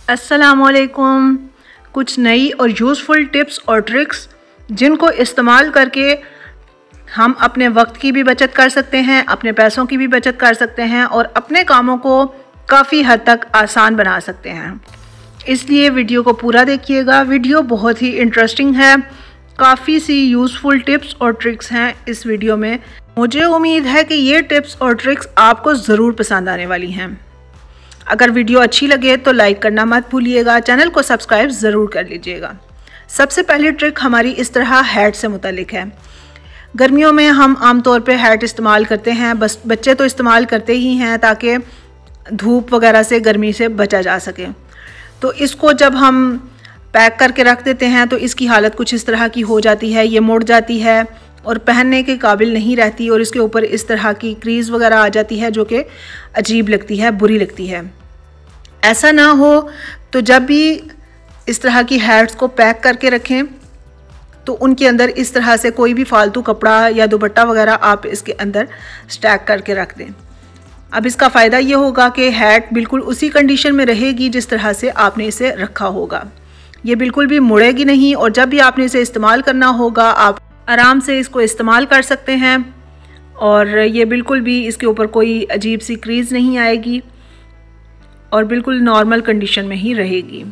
अस्सलामुअलैकुम। कुछ नई और यूज़फुल टिप्स और ट्रिक्स जिनको इस्तेमाल करके हम अपने वक्त की भी बचत कर सकते हैं, अपने पैसों की भी बचत कर सकते हैं और अपने कामों को काफ़ी हद तक आसान बना सकते हैं। इसलिए वीडियो को पूरा देखिएगा। वीडियो बहुत ही इंटरेस्टिंग है, काफ़ी सी यूज़फुल टिप्स और ट्रिक्स हैं इस वीडियो में। मुझे उम्मीद है कि ये टिप्स और ट्रिक्स आपको ज़रूर पसंद आने वाली हैं। अगर वीडियो अच्छी लगे तो लाइक करना मत भूलिएगा, चैनल को सब्सक्राइब ज़रूर कर लीजिएगा। सबसे पहली ट्रिक हमारी इस तरह हैट से मुतालिक है। गर्मियों में हम आमतौर पे हैट इस्तेमाल करते हैं, बस बच्चे तो इस्तेमाल करते ही हैं ताकि धूप वगैरह से, गर्मी से बचा जा सके। तो इसको जब हम पैक करके रख देते हैं तो इसकी हालत कुछ इस तरह की हो जाती है, ये मुड़ जाती है और पहनने के काबिल नहीं रहती और इसके ऊपर इस तरह की क्रीज वगैरह आ जाती है जो कि अजीब लगती है, बुरी लगती है। ऐसा ना हो तो जब भी इस तरह की हैट्स को पैक करके रखें तो उनके अंदर इस तरह से कोई भी फालतू कपड़ा या दुपट्टा वगैरह आप इसके अंदर स्टैक करके रख दें। अब इसका फ़ायदा ये होगा कि हैट बिल्कुल उसी कंडीशन में रहेगी जिस तरह से आपने इसे रखा होगा। ये बिल्कुल भी मुड़ेगी नहीं और जब भी आपने इसे इस्तेमाल करना होगा आप आराम से इसको इस्तेमाल कर सकते हैं और ये बिल्कुल भी इसके ऊपर कोई अजीब सी क्रीज़ नहीं आएगी और बिल्कुल नॉर्मल कंडीशन में ही रहेगी।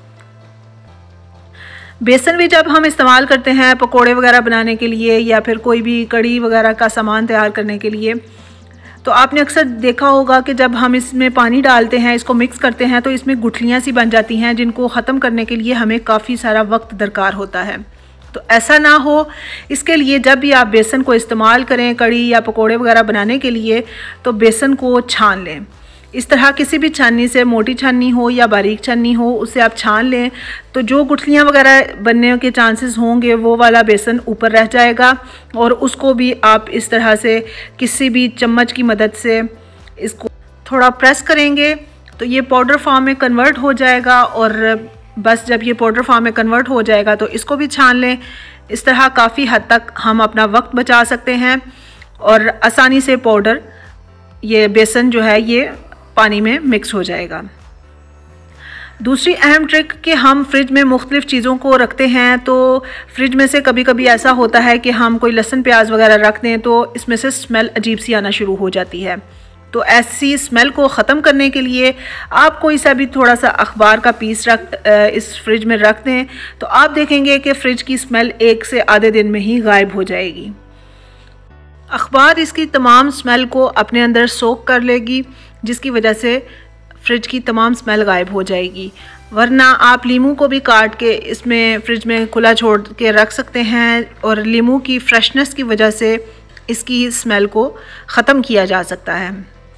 बेसन भी जब हम इस्तेमाल करते हैं पकोड़े वगैरह बनाने के लिए या फिर कोई भी कड़ी वगैरह का सामान तैयार करने के लिए, तो आपने अक्सर देखा होगा कि जब हम इसमें पानी डालते हैं, इसको मिक्स करते हैं तो इसमें गुठलियाँ सी बन जाती हैं जिनको ख़त्म करने के लिए हमें काफ़ी सारा वक्त दरकार होता है। तो ऐसा ना हो, इसके लिए जब भी आप बेसन को इस्तेमाल करें कड़ी या पकोड़े वगैरह बनाने के लिए तो बेसन को छान लें। इस तरह किसी भी छाननी से, मोटी छाननी हो या बारीक छाननी हो, उससे आप छान लें तो जो गुठलियाँ वगैरह बनने के चांसेस होंगे वो वाला बेसन ऊपर रह जाएगा और उसको भी आप इस तरह से किसी भी चम्मच की मदद से इसको थोड़ा प्रेस करेंगे तो ये पाउडर फॉर्म में कन्वर्ट हो जाएगा और बस जब ये पाउडर फॉर्म में कन्वर्ट हो जाएगा तो इसको भी छान लें। इस तरह काफ़ी हद तक हम अपना वक्त बचा सकते हैं और आसानी से पाउडर, ये बेसन जो है ये पानी में मिक्स हो जाएगा। दूसरी अहम ट्रिक कि हम फ्रिज में मुख्तलिफ़ चीज़ों को रखते हैं तो फ्रिज में से कभी कभी ऐसा होता है कि हम कोई लहसुन प्याज वगैरह रख दें तो इसमें से स्मेल अजीब सी आना शुरू हो जाती है। तो ऐसी स्मेल को ख़त्म करने के लिए आप कोई सा भी थोड़ा सा अखबार का पीस इस फ्रिज में रख दें तो आप देखेंगे कि फ़्रिज की स्मेल 1 से आधे दिन में ही गायब हो जाएगी। अखबार इसकी तमाम स्मेल को अपने अंदर सोख कर लेगी जिसकी वजह से फ्रिज की तमाम स्मेल गायब हो जाएगी। वरना आप लीमू को भी काट के इसमें फ्रिज में खुला छोड़ के रख सकते हैं और लीमू की फ्रेशनेस की वजह से इसकी स्मेल को ख़त्म किया जा सकता है।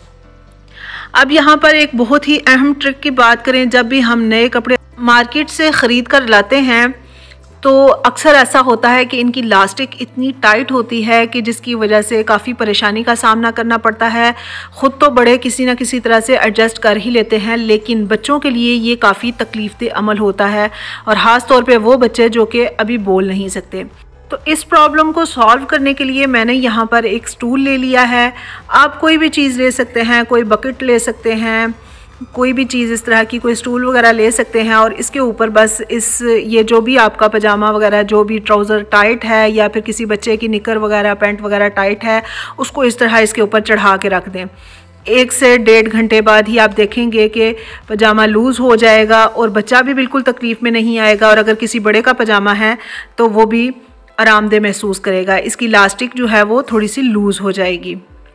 अब यहाँ पर एक बहुत ही अहम ट्रिक की बात करें। जब भी हम नए कपड़े मार्केट से ख़रीद कर लाते हैं तो अक्सर ऐसा होता है कि इनकी लास्टिक इतनी टाइट होती है कि जिसकी वजह से काफ़ी परेशानी का सामना करना पड़ता है। ख़ुद तो बड़े किसी न किसी तरह से एडजस्ट कर ही लेते हैं लेकिन बच्चों के लिए ये काफ़ी तकलीफ़देह अमल होता है और ख़ास तौर पे वो बच्चे जो कि अभी बोल नहीं सकते। तो इस प्रॉब्लम को सॉल्व करने के लिए मैंने यहाँ पर एक स्टूल ले लिया है। आप कोई भी चीज़ ले सकते हैं, कोई बकेट ले सकते हैं, कोई भी चीज़ इस तरह की कोई स्टूल वगैरह ले सकते हैं और इसके ऊपर बस ये जो भी आपका पजामा वगैरह, जो भी ट्राउज़र टाइट है या फिर किसी बच्चे की निकर वगैरह, पैंट वगैरह टाइट है, उसको इस तरह इसके ऊपर चढ़ा के रख दें। 1 से 1.5 घंटे बाद ही आप देखेंगे कि पजामा लूज़ हो जाएगा और बच्चा भी बिल्कुल तकलीफ़ में नहीं आएगा और अगर किसी बड़े का पजामा है तो वो भी आरामदेह महसूस करेगा। इसकी लास्टिक जो है वो थोड़ी सी लूज़ हो जाएगी।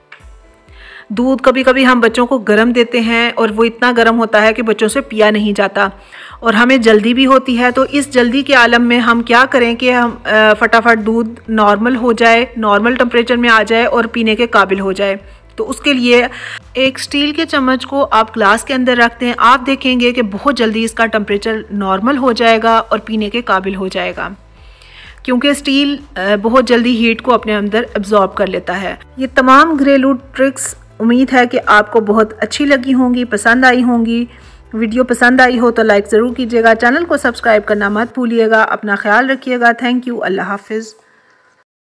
दूध कभी कभी हम बच्चों को गर्म देते हैं और वो इतना गर्म होता है कि बच्चों से पिया नहीं जाता और हमें जल्दी भी होती है। तो इस जल्दी के आलम में हम क्या करें कि हम फटाफट दूध नॉर्मल हो जाए, नॉर्मल टेम्परेचर में आ जाए और पीने के काबिल हो जाए। तो उसके लिए एक स्टील के चम्मच को आप ग्लास के अंदर रखते हैं, आप देखेंगे कि बहुत जल्दी इसका टेम्परेचर नॉर्मल हो जाएगा और पीने के काबिल हो जाएगा क्योंकि स्टील बहुत जल्दी हीट को अपने अंदर एब्जॉर्ब कर लेता है। ये तमाम घरेलू ट्रिक्स उम्मीद है कि आपको बहुत अच्छी लगी होंगी, पसंद आई होंगी। वीडियो पसंद आई हो तो लाइक ज़रूर कीजिएगा, चैनल को सब्सक्राइब करना मत भूलिएगा। अपना ख्याल रखिएगा। Thank you. अल्लाह हाफिज़।